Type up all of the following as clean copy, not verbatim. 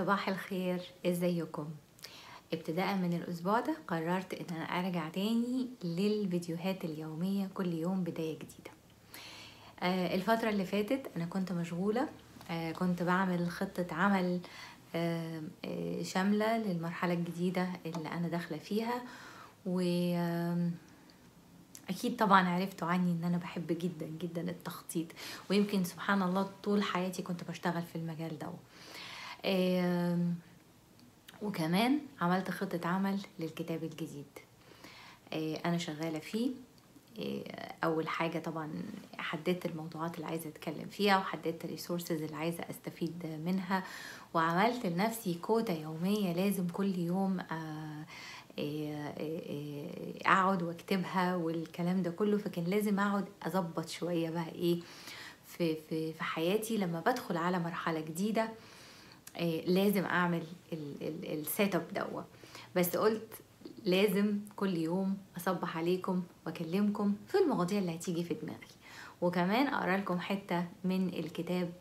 صباح الخير، ازيكم؟ ابتداء من الاسبوع ده قررت ان انا ارجع تاني للفيديوهات اليومية كل يوم بداية جديدة. الفترة اللي فاتت انا كنت مشغولة. كنت بعمل خطة عمل شاملة للمرحلة الجديدة اللي انا داخلة فيها. و اكيد طبعا عرفتوا عني ان انا بحب جدا جدا التخطيط، ويمكن سبحان الله طول حياتي كنت بشتغل في المجال ده. وكمان عملت خطة عمل للكتاب الجديد أنا شغالة فيه. أول حاجة طبعا حددت الموضوعات اللي عايزة أتكلم فيها، وحددت الريسورسز اللي عايزة أستفيد منها، وعملت لنفسي كوتا يومية لازم كل يوم أقعد واكتبها والكلام ده كله. فكان لازم أقعد أظبط شوية بقى إيه في حياتي لما بدخل على مرحلة جديدة. لازم اعمل السيت اب دوا. بس قلت لازم كل يوم اصبح عليكم واكلمكم في المواضيع اللي هتيجي في دماغي، وكمان اقرا لكم حته من الكتاب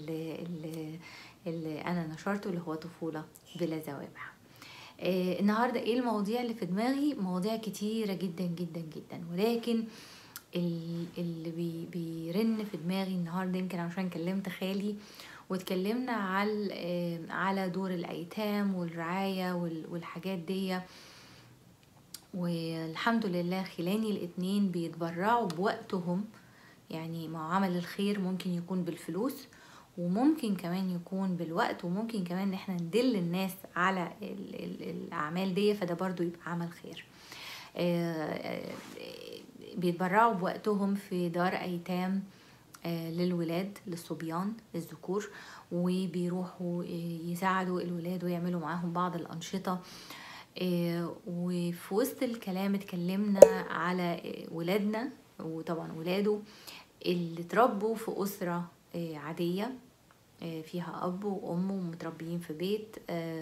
اللي انا نشرته اللي هو طفوله بلا زوابع. النهارده ايه المواضيع اللي في دماغي؟ مواضيع كتيره جدا جدا جدا، ولكن اللي بيرن في دماغي النهارده يمكن عشان كلمت خالي واتكلمنا على دور الايتام والرعايه والحاجات دي. والحمد لله خلاني الاتنين بيتبرعوا بوقتهم. يعني مع عمل الخير ممكن يكون بالفلوس، وممكن كمان يكون بالوقت، وممكن كمان ان احنا ندل الناس على الاعمال دي، فده برضو يبقى عمل خير. بيتبرعوا بوقتهم في دار ايتام للولاد، للصبيان الذكور، وبيروحوا يساعدوا الولاد ويعملوا معاهم بعض الأنشطة. وفي وسط الكلام اتكلمنا على ولادنا، وطبعا ولاده اللي تربوا في أسرة عادية فيها أب وأم ومتربيين في بيت،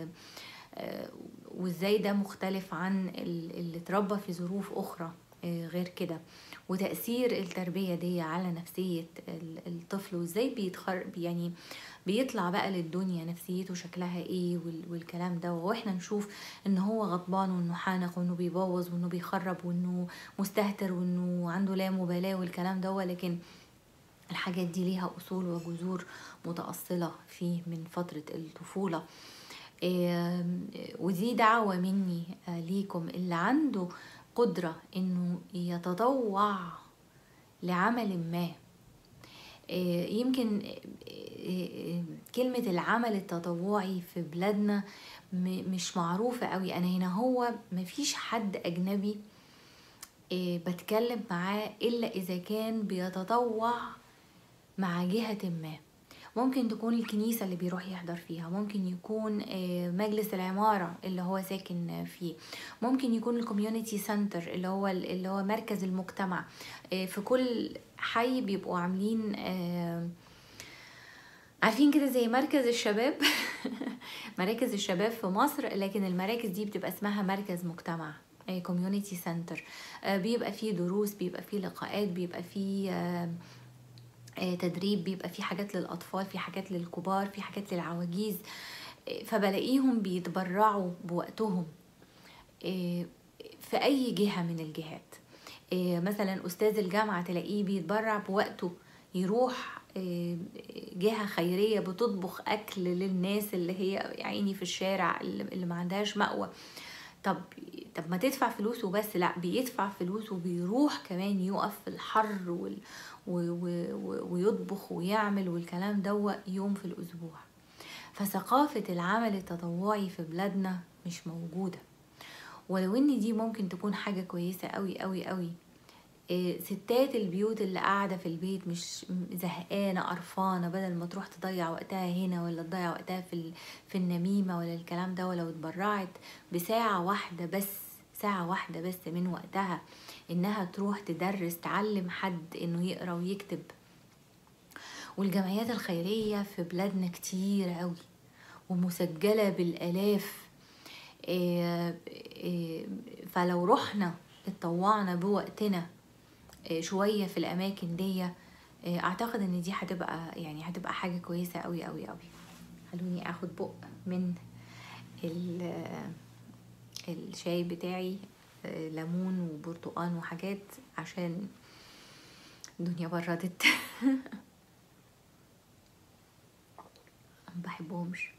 وازاي ده مختلف عن اللي تربى في ظروف أخرى غير كده، وتأثير التربية دي على نفسية الطفل، وازاي يعني بيطلع بقى للدنيا نفسيته شكلها ايه والكلام ده. واحنا نشوف ان هو غضبان وانه حانق وانه بيبوظ وانه بيخرب وانه مستهتر وانه عنده لا مبالاة والكلام ده، لكن الحاجات دي ليها أصول وجذور متأصلة فيه من فترة الطفولة. ودي دعوة مني ليكم اللي عنده قدرة انه يتطوع لعمل ما. يمكن كلمة العمل التطوعي في بلادنا مش معروفة قوي. انا هنا هو مفيش حد اجنبي بتكلم معاه الا اذا كان بيتطوع مع جهة ما. ممكن تكون الكنيسة اللي بيروح يحضر فيها، ممكن يكون مجلس العمارة اللي هو ساكن فيه، ممكن يكون الكوميونيتي سنتر اللي هو مركز المجتمع. في كل حي بيبقوا عاملين عارفين كده زي مركز الشباب مراكز الشباب في مصر، لكن المراكز دي بتبقى اسمها مركز مجتمع، كوميونيتي سنتر. بيبقى فيه دروس، بيبقى فيه لقاءات، بيبقى فيه تدريب، بيبقى في حاجات للأطفال، في حاجات للكبار، في حاجات للعواجيز. فبلاقيهم بيتبرعوا بوقتهم في أي جهة من الجهات. مثلا أستاذ الجامعة تلاقيه بيتبرع بوقته يروح جهة خيرية بتطبخ أكل للناس اللي هي يعني في الشارع اللي ما عندهاش مأوى. طب ما تدفع فلوس وبس؟ لا، بيدفع فلوس وبيروح كمان يقف في الحر ويطبخ ويعمل والكلام ده يوم في الأسبوع. فثقافة العمل التطوعي في بلادنا مش موجودة، ولو ان دي ممكن تكون حاجة كويسة قوي قوي قوي. ستات البيوت اللي قاعدة في البيت مش زهقانة قرفانة، بدل ما تروح تضيع وقتها هنا ولا تضيع وقتها في النميمة ولا الكلام ده، ولو اتبرعت بساعة واحدة بس، ساعة واحدة بس من وقتها انها تروح تدرس، تعلم حد انه يقرأ ويكتب. والجمعيات الخيرية في بلادنا كتير قوي ومسجلة بالآلاف. فلو رحنا اتطوعنا بوقتنا شوية في الأماكن دي، أعتقد إن دي هتبقى حاجة كويسة قوي قوي قوي. خلوني اخد بق من الشاي بتاعي، ليمون وبرتقان وحاجات عشان الدنيا بردت. مبحبهمش.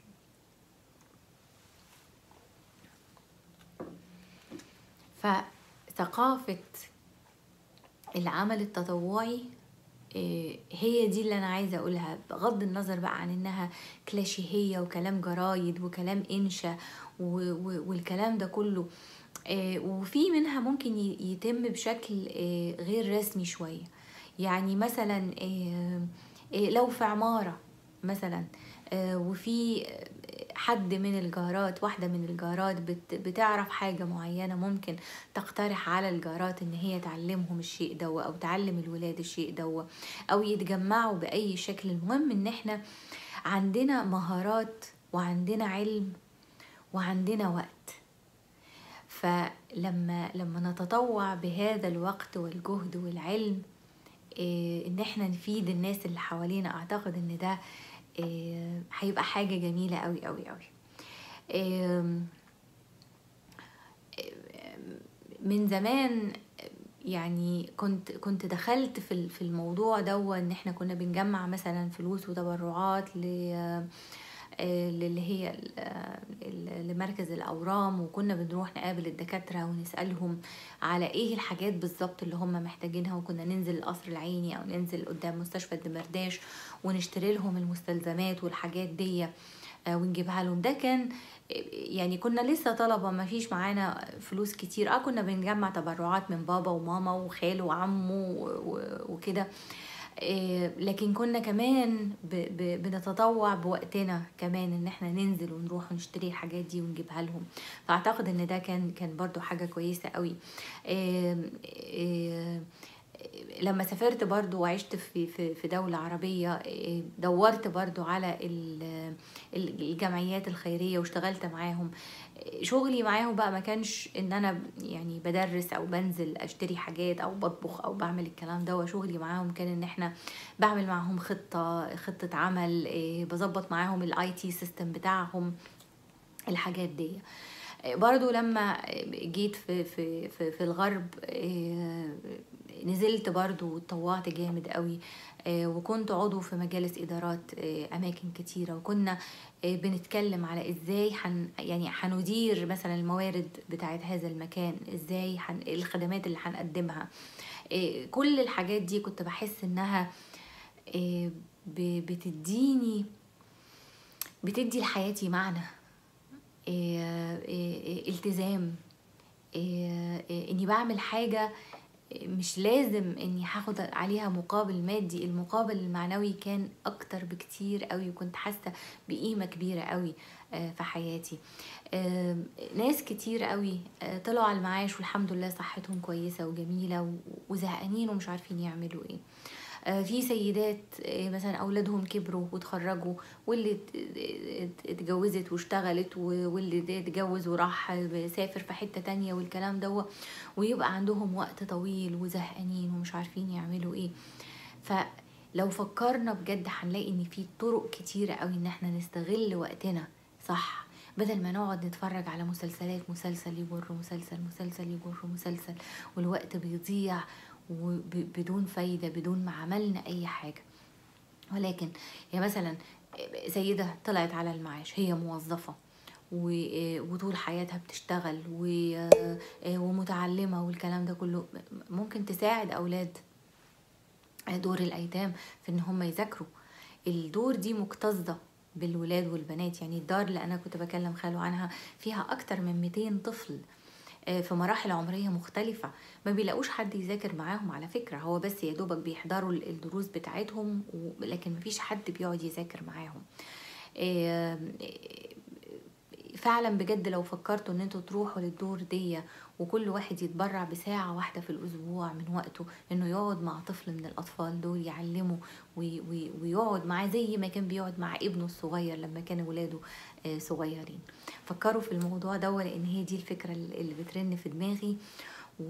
فثقافة العمل التطوعي هي دي اللي انا عايزه اقولها، بغض النظر بقى عن انها كلاشيهيه وكلام جرايد وكلام انشا والكلام ده كله. وفي منها ممكن يتم بشكل غير رسمي شويه. يعني مثلا لو في عماره مثلا، وفي حد من الجارات، واحدة من الجارات بتعرف حاجة معينة، ممكن تقترح على الجارات ان هي تعلمهم الشيء ده، او تعلم الولاد الشيء ده، او يتجمعوا بأي شكل. المهم ان احنا عندنا مهارات وعندنا علم وعندنا وقت. فلما نتطوع بهذا الوقت والجهد والعلم ان احنا نفيد الناس اللي حوالينا، اعتقد ان ده هيبقى حاجة جميلة قوي قوي قوي. من زمان يعني كنت دخلت في الموضوع ده، ان احنا كنا بنجمع مثلا فلوس وتبرعات اللي هي لمركز الأورام، وكنا بنروح نقابل الدكاترة ونسألهم على ايه الحاجات بالظبط اللي هم محتاجينها، وكنا ننزل القصر العيني او ننزل قدام مستشفى الدمرداش ونشتري لهم المستلزمات والحاجات دي ونجيبها لهم. ده كان يعني كنا لسه طلبة، ما فيش معانا فلوس كتير. كنا بنجمع تبرعات من بابا وماما وخاله وعمه وكده، لكن كنا كمان بنتطوع بوقتنا كمان، ان احنا ننزل ونروح ونشتري الحاجات دي ونجيبها لهم. فاعتقد ان ده كان برضو حاجة كويسة قوي. لما سافرت برضو وعشت في دولة عربية، دورت برضو على الجمعيات الخيرية واشتغلت معاهم. شغلي معاهم بقى ما كانش ان انا يعني بدرس او بنزل اشتري حاجات او بطبخ او بعمل الكلام ده. وشغلي معاهم كان ان احنا بعمل معاهم خطة عمل، بظبط معاهم الاي تي سيستم بتاعهم، الحاجات دي. برضو لما جيت في الغرب، نزلت برضو واتطوعت جامد قوي، وكنت عضو في مجالس إدارات أماكن كتيرة، وكنا بنتكلم على إزاي يعني هندير مثلا الموارد بتاعت هذا المكان، إزاي الخدمات اللي هنقدمها. كل الحاجات دي كنت بحس إنها بتدي لحياتي معنى، التزام، اني بعمل حاجة مش لازم اني هاخد عليها مقابل مادي. المقابل المعنوي كان اكتر بكتير قوي، وكنت حاسة بقيمة كبيرة قوي في حياتي. ناس كتير قوي طلعوا على المعاش والحمد لله صحتهم كويسة وجميلة، وزهقانين ومش عارفين يعملوا ايه. في سيدات مثلا اولادهم كبروا وتخرجوا، واللي اتجوزت واشتغلت، واللي اتجوز وراح سافر في حتة تانية والكلام ده، ويبقى عندهم وقت طويل وزهقانين ومش عارفين يعملوا ايه. فلو فكرنا بجد هنلاقي ان في طرق كتيرة قوي ان احنا نستغل وقتنا صح، بدل ما نقعد نتفرج على مسلسلات، مسلسل يجر مسلسل، مسلسل يجر مسلسل، والوقت بيضيع وبدون فايدة، بدون ما عملنا أي حاجة. ولكن هي مثلا سيدة طلعت على المعاش، هي موظفة وطول حياتها بتشتغل ومتعلمة والكلام ده كله، ممكن تساعد أولاد دور الأيتام في إن هم يذاكروا. الدور دي مكتظة بالولاد والبنات. يعني الدار اللي أنا كنت بكلم خاله عنها فيها أكتر من 200 طفل في مراحل عمرية مختلفة، ما بيلاقوش حد يذاكر معاهم على فكرة. هو بس يا دوبك بيحضروا الدروس بتاعتهم، لكن مفيش حد بيقعد يذاكر معاهم. فعلا بجد لو فكرتوا ان انتوا تروحوا للدور دي، وكل واحد يتبرع بساعة واحدة في الأسبوع من وقته إنه يقعد مع طفل من الأطفال دول، يعلمه ويقعد معاه زي ما كان بيقعد مع ابنه الصغير لما كان ولاده صغيرين. فكروا في الموضوع ده، لأن هي دي الفكرة اللي بترن في دماغي.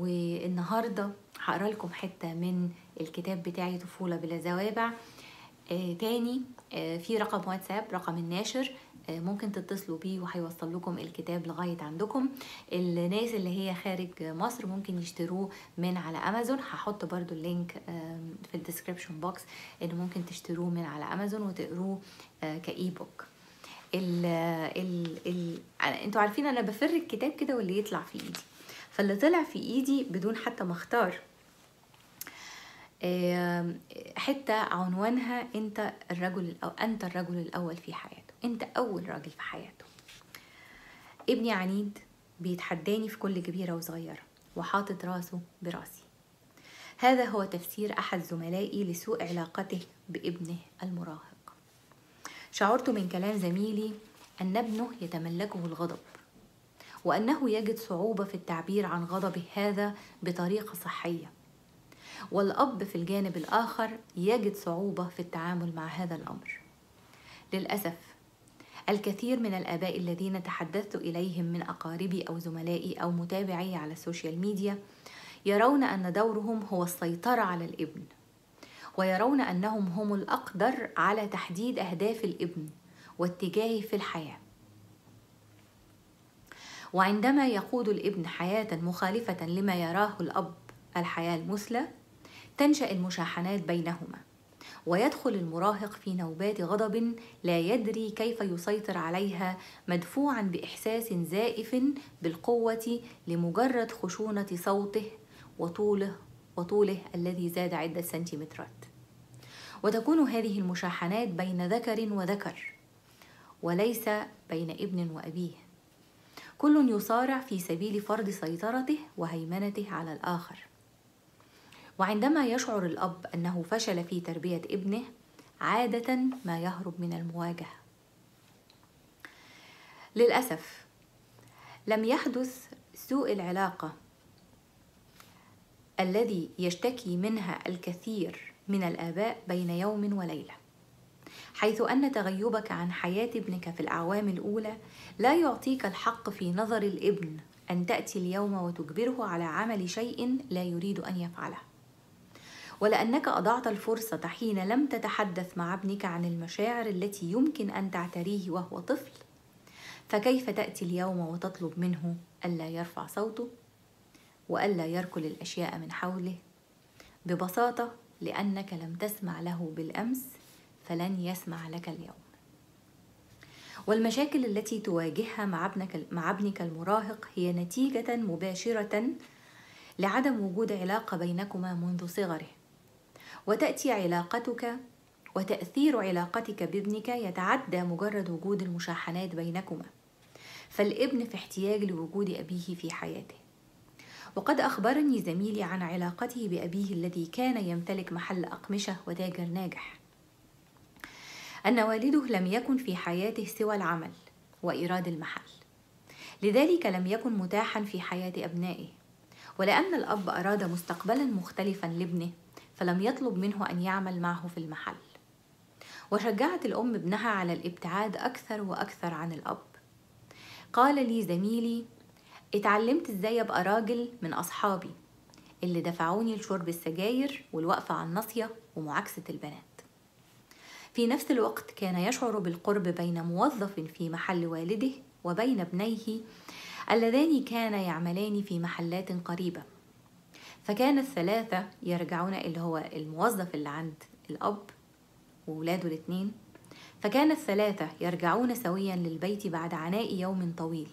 والنهاردة هقرأ لكم حتة من الكتاب بتاعي طفولة بلا زوابع. تاني في رقم واتساب، رقم الناشر، ممكن تتصلوا بيه وهيوصل لكم الكتاب لغاية عندكم. الناس اللي هي خارج مصر ممكن يشتروه من على امازون، هحط برضو اللينك في الديسكريبشن بوكس ان ممكن تشتروه من على امازون وتقروه كاي بوك. انتوا عارفين انا بفر الكتاب كده واللي يطلع في ايدي، فاللي طلع في ايدي بدون حتى ما اختار حتة عنوانها انت الرجل الاول في حياته، انت اول راجل في حياته. ابني عنيد بيتحداني في كل كبيرة وصغيرة وحاطط راسه براسي. هذا هو تفسير احد زملائي لسوء علاقته بابنه المراهق. شعرت من كلام زميلي ان ابنه يتملكه الغضب، وانه يجد صعوبة في التعبير عن غضبه هذا بطريقة صحية، والأب في الجانب الآخر يجد صعوبة في التعامل مع هذا الأمر. للأسف الكثير من الآباء الذين تحدثت إليهم من أقاربي أو زملائي أو متابعي على السوشيال ميديا يرون أن دورهم هو السيطرة على الابن، ويرون أنهم هم الأقدر على تحديد أهداف الابن واتجاهه في الحياة. وعندما يقود الابن حياة مخالفة لما يراه الأب الحياة المثلى، تنشأ المشاحنات بينهما، ويدخل المراهق في نوبات غضب لا يدري كيف يسيطر عليها، مدفوعا بإحساس زائف بالقوة لمجرد خشونة صوته وطوله الذي زاد عدة سنتيمترات. وتكون هذه المشاحنات بين ذكر وذكر وليس بين ابن وأبيه، كل يصارع في سبيل فرض سيطرته وهيمنته على الآخر. وعندما يشعر الأب أنه فشل في تربية ابنه، عادة ما يهرب من المواجهة. للأسف لم يحدث سوء العلاقة الذي يشتكي منها الكثير من الآباء بين يوم وليلة، حيث أن تغيبك عن حياة ابنك في الأعوام الأولى لا يعطيك الحق في نظر الابن أن تأتي اليوم وتجبره على عمل شيء لا يريد أن يفعله، ولأنك أضعت الفرصة حين لم تتحدث مع ابنك عن المشاعر التي يمكن أن تعتريه وهو طفل، فكيف تأتي اليوم وتطلب منه ألا يرفع صوته وألا يركل الأشياء من حوله؟ ببساطة لأنك لم تسمع له بالأمس فلن يسمع لك اليوم. والمشاكل التي تواجهها مع ابنك المراهق هي نتيجة مباشرة لعدم وجود علاقة بينكما منذ صغره، وتأتي علاقتك وتأثير علاقتك بابنك يتعدى مجرد وجود المشاحنات بينكما، فالابن في احتياج لوجود أبيه في حياته. وقد أخبرني زميلي عن علاقته بأبيه الذي كان يمتلك محل أقمشة وتاجر ناجح، أن والده لم يكن في حياته سوى العمل وإيراد المحل، لذلك لم يكن متاحا في حياة أبنائه. ولأن الأب أراد مستقبلا مختلفا لابنه فلم يطلب منه أن يعمل معه في المحل. وشجعت الأم ابنها على الابتعاد أكثر وأكثر عن الأب. قال لي زميلي: اتعلمت ازاي ابقى راجل من أصحابي اللي دفعوني لشرب السجاير والوقفة على الناصية ومعاكسة البنات. في نفس الوقت كان يشعر بالقرب بين موظف في محل والده وبين ابنيه اللذان كانا يعملان في محلات قريبة، فكان الثلاثة يرجعون، اللي هو الموظف اللي عند الأب وولاده الاثنين، فكان الثلاثة يرجعون سويا للبيت بعد عناء يوم طويل.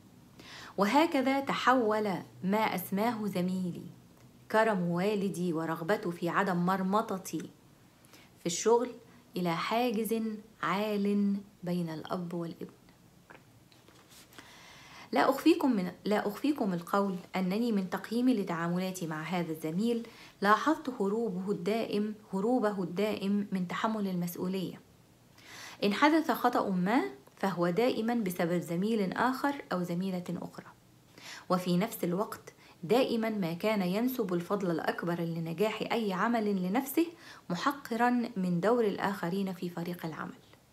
وهكذا تحول ما أسماه زميلي كرم والدي ورغبته في عدم مرمطتي في الشغل إلى حاجز عال بين الأب والابن. لا أخفيكم القول أنني من تقييمي لتعاملاتي مع هذا الزميل لاحظت هروبه الدائم من تحمل المسؤولية. إن حدث خطأ ما فهو دائما بسبب زميل آخر أو زميلة أخرى، وفي نفس الوقت دائما ما كان ينسب الفضل الأكبر لنجاح أي عمل لنفسه، محقرا من دور الآخرين في فريق العمل.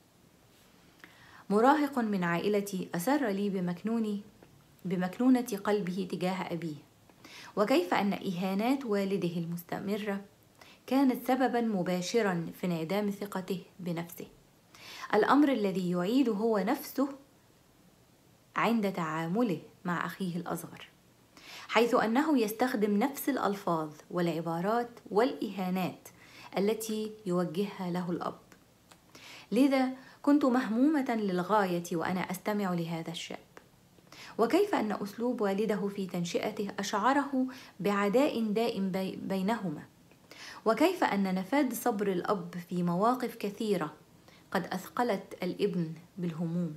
مراهق من عائلتي أسر لي بمكنونة قلبه تجاه أبيه، وكيف أن إهانات والده المستمرة كانت سببا مباشرا في انعدام ثقته بنفسه، الأمر الذي يعيد هو نفسه عند تعامله مع أخيه الأصغر، حيث أنه يستخدم نفس الألفاظ والعبارات والإهانات التي يوجهها له الأب. لذا كنت مهمومة للغاية وأنا أستمع لهذا الشاب، وكيف أن أسلوب والده في تنشئته أشعره بعداء دائم بينهما، وكيف أن نفاذ صبر الأب في مواقف كثيرة قد أثقلت الابن بالهموم،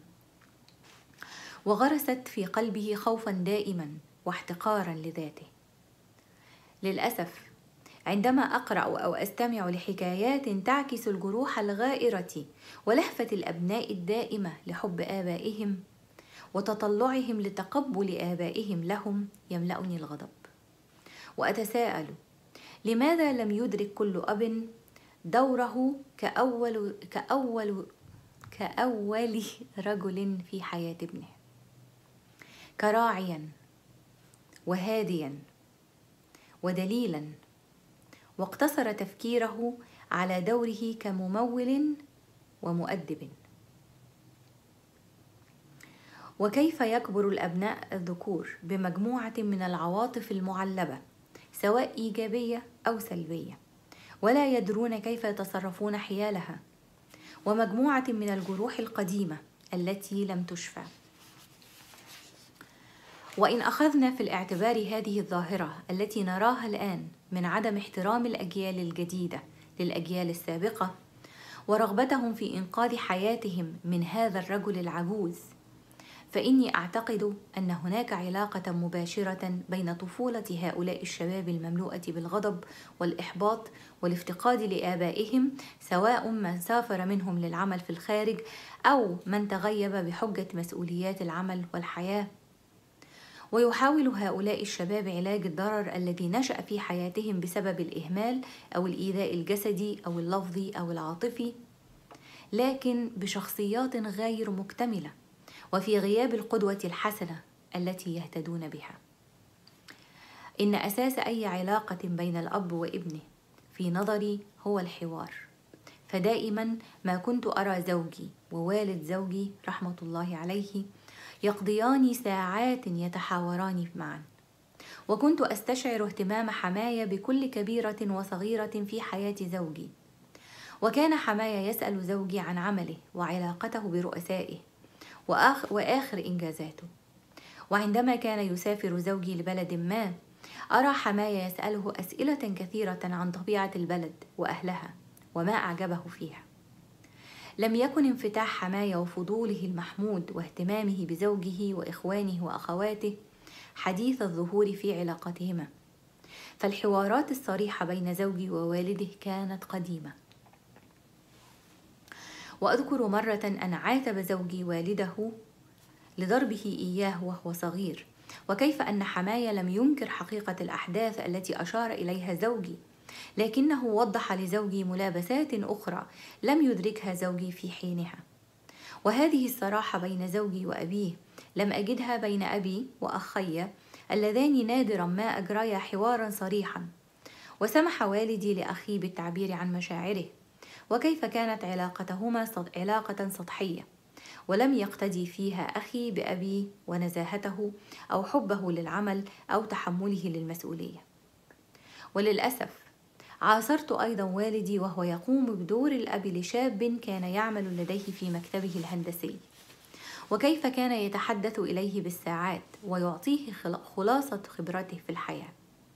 وغرست في قلبه خوفا دائما واحتقارا لذاته. للأسف عندما أقرأ أو أستمع لحكايات تعكس الجروح الغائرة ولهفة الأبناء الدائمة لحب آبائهم وتطلعهم لتقبل آبائهم لهم، يملأني الغضب، وأتساءل لماذا لم يدرك كل أب دوره كأول رجل في حياة ابنه، كراعيا وهاديا ودليلا، واقتصر تفكيره على دوره كممول ومؤدب. وكيف يكبر الأبناء الذكور بمجموعة من العواطف المعلبة سواء إيجابية أو سلبية، ولا يدرون كيف يتصرفون حيالها، ومجموعة من الجروح القديمة التي لم تشفى. وإن أخذنا في الاعتبار هذه الظاهرة التي نراها الآن من عدم احترام الأجيال الجديدة للأجيال السابقة ورغبتهم في إنقاذ حياتهم من هذا الرجل العجوز، فإني أعتقد أن هناك علاقة مباشرة بين طفولة هؤلاء الشباب المملوءة بالغضب والإحباط والافتقاد لآبائهم، سواء من سافر منهم للعمل في الخارج أو من تغيب بحجة مسؤوليات العمل والحياة. ويحاول هؤلاء الشباب علاج الضرر الذي نشأ في حياتهم بسبب الإهمال أو الإيذاء الجسدي أو اللفظي أو العاطفي، لكن بشخصيات غير مكتملة وفي غياب القدوة الحسنة التي يهتدون بها. إن أساس أي علاقة بين الأب وابنه في نظري هو الحوار، فدائما ما كنت أرى زوجي ووالد زوجي رحمة الله عليه يقضيان ساعات يتحاوران معا، وكنت أستشعر اهتمام حماية بكل كبيرة وصغيرة في حياة زوجي، وكان حماية يسأل زوجي عن عمله وعلاقته برؤسائه وآخر إنجازاته. وعندما كان يسافر زوجي لبلد ما أرى حماية يسأله أسئلة كثيرة عن طبيعة البلد وأهلها وما أعجبه فيها. لم يكن انفتاح حماية وفضوله المحمود واهتمامه بزوجه وإخوانه وأخواته حديث الظهور في علاقتهما، فالحوارات الصريحة بين زوجي ووالده كانت قديمة. وأذكر مرة أن عاتب زوجي والده لضربه إياه وهو صغير، وكيف أن حماية لم ينكر حقيقة الأحداث التي أشار إليها زوجي، لكنه وضح لزوجي ملابسات أخرى لم يدركها زوجي في حينها. وهذه الصراحة بين زوجي وأبيه لم أجدها بين أبي وأخي اللذان نادرا ما أجريا حوارا صريحا. وسمح والدي لأخي بالتعبير عن مشاعره، وكيف كانت علاقتهما علاقة سطحية، ولم يقتدي فيها أخي بأبي ونزاهته أو حبه للعمل أو تحمله للمسؤولية. وللأسف عاصرت أيضا والدي وهو يقوم بدور الأب لشاب كان يعمل لديه في مكتبه الهندسي، وكيف كان يتحدث إليه بالساعات ويعطيه خلاصة خبرته في الحياة.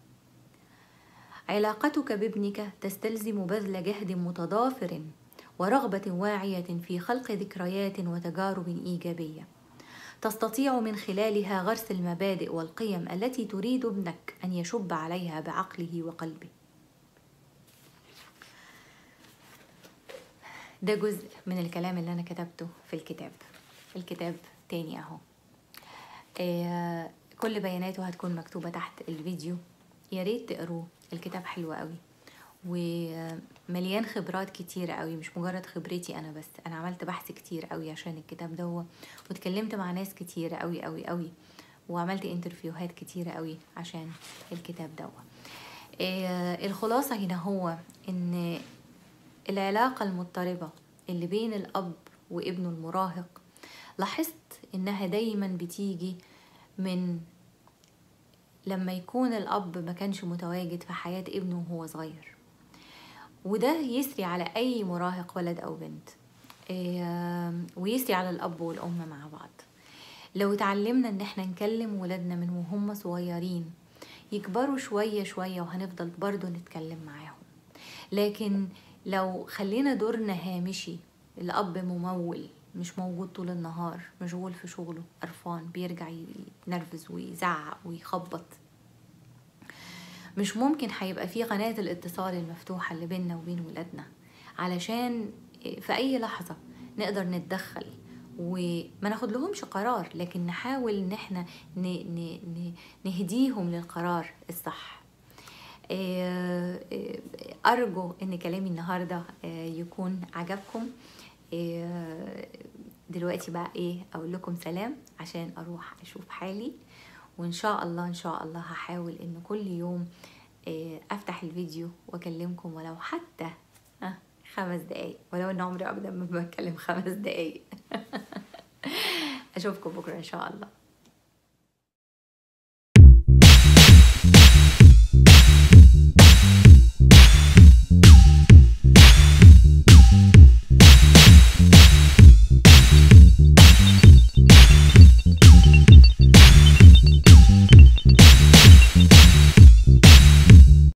علاقتك بابنك تستلزم بذل جهد متضافر ورغبة واعية في خلق ذكريات وتجارب إيجابية تستطيع من خلالها غرس المبادئ والقيم التي تريد ابنك أن يشب عليها بعقله وقلبه. ده جزء من الكلام اللي أنا كتبته في الكتاب تاني أهو. كل بياناته هتكون مكتوبة تحت الفيديو، يا ريت تقروه. الكتاب حلو قوي ومليان خبرات كتيرة قوي، مش مجرد خبرتي أنا بس، أنا عملت بحث كتير قوي عشان الكتاب ده، واتكلمت مع ناس كتيرة قوي وعملت انترفيوهات كتيرة قوي عشان الكتاب ده. الخلاصة هنا هو ان العلاقة المضطربة اللي بين الأب وابنه المراهق لاحظت إنها دايما بتيجي من لما يكون الأب ما كانش متواجد في حياة ابنه وهو صغير، وده يسري على أي مراهق ولد أو بنت، ويسري على الأب والأم مع بعض. لو اتعلمنا إن احنا نكلم ولادنا من وهم صغيرين يكبروا شوية شوية وهنفضل برضو نتكلم معاهم. لكن لو خلينا دورنا هامشي، الأب ممول مش موجود طول النهار، مشغول في شغله، قرفان، بيرجع يتنرفز ويزعق ويخبط، مش ممكن هيبقى في قناة الاتصال المفتوحة اللي بيننا وبين ولادنا علشان في أي لحظة نقدر نتدخل وما ناخد لهمش قرار، لكن نحاول ان احنا نهديهم للقرار الصح. أرجو إن كلامي النهاردة يكون عجبكم. دلوقتي بقى أقول لكم سلام عشان أروح أشوف حالي، وإن شاء الله إن شاء الله هحاول إن كل يوم أفتح الفيديو وأكلمكم ولو حتى 5 دقايق، ولو إن عمري أبدا ما بتكلم 5 دقايق. أشوفكم بكرة إن شاء الله.